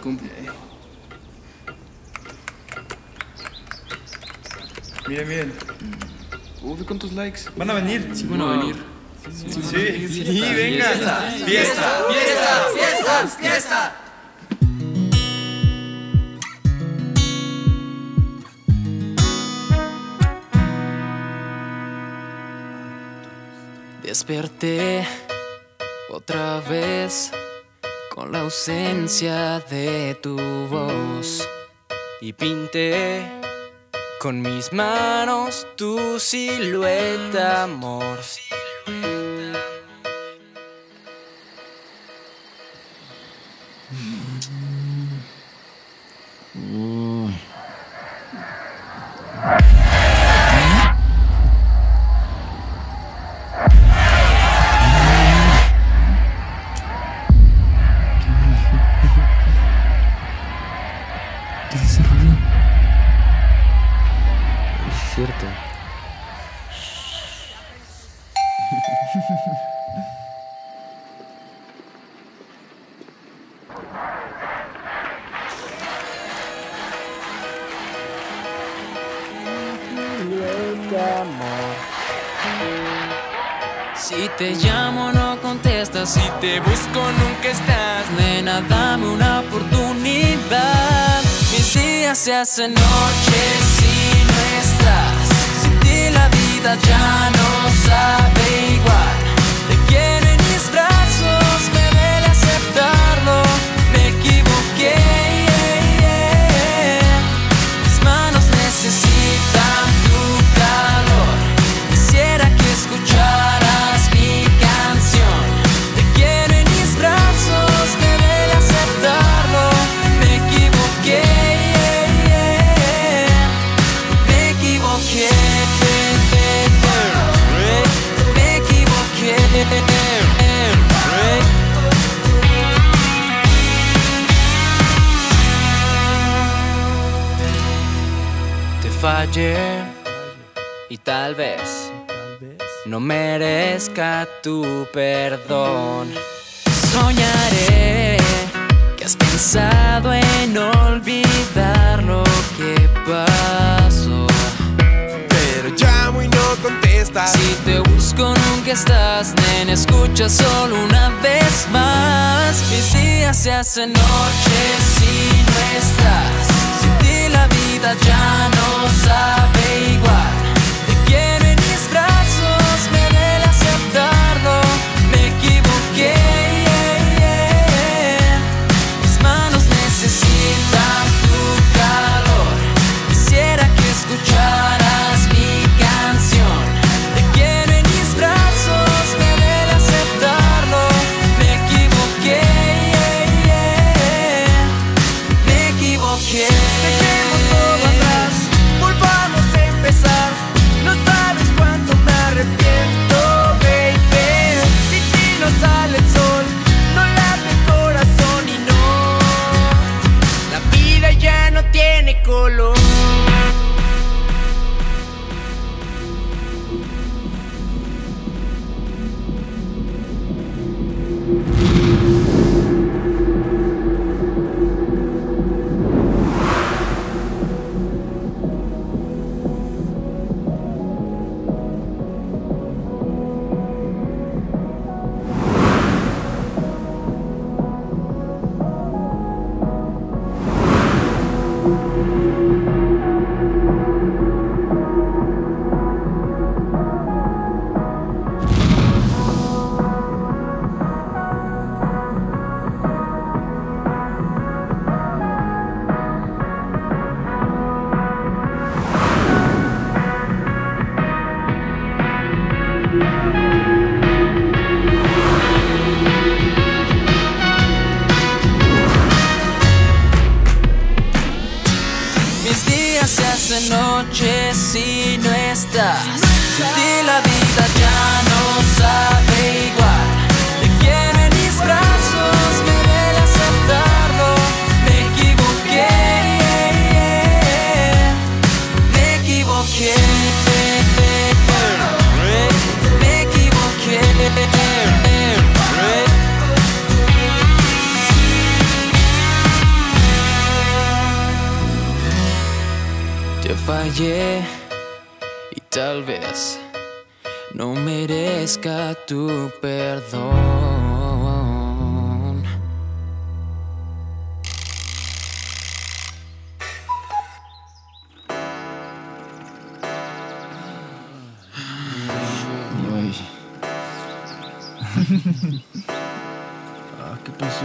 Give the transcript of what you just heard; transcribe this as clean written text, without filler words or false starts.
cumple. Miren, miren. Ve cuántos likes. Van a venir. Sí, van a venir. Sí, venga. ¡Fiesta! ¡Fiesta! ¡Fiesta! ¡Fiesta! Desperté otra vez con la ausencia de tu voz y pinté con mis manos tu silueta, amor. Es cierto. Si te llamo no contestas, si te busco nunca estás. Nena, dame una oportunidad. Mis días se hacen noches si no estás. Sin ti la vida ya no sabe igual. Te quiero en mis brazos, me duele aceptarlo. Me equivoqué, mis manos necesitan tu calor. Quisiera que escucharas mi canción. Te quiero en mis brazos, me duele aceptarlo. Me equivoqué, me equivoqué, me equivoqué. Te fallé y tal vez no merezca tu perdón. Soñaré que has pensado en olvidar lo que pasó. Pero llamo y no contestas. Si te busco nunca estás, nena, escucha solo una vez más. Mis días se hacen noches si no estás. Sin ti la vida ya no sabe igual. Te quiero en mis brazos, me duele aceptarlo. Me equivoqué, mis manos necesitan tu calor. Quisiera que escucharas mi canción. Te quiero en mis brazos, me duele aceptarlo. Me equivoqué, me equivoqué. Dejemos todo atrás, volvamos a empezar. No sabes cuánto me arrepiento, baby. Sin ti no sale el sol, no late el corazón y no, la vida ya no tiene color. Mis días se hacen noches si no estás. Sin ti la vida ya no sabe igual. Te quiero en mis brazos, me duele aceptarlo. Me equivoqué, me equivoqué, me equivoqué. fallé y tal vez no merezca tu perdón. Ay. ¿Qué pasó?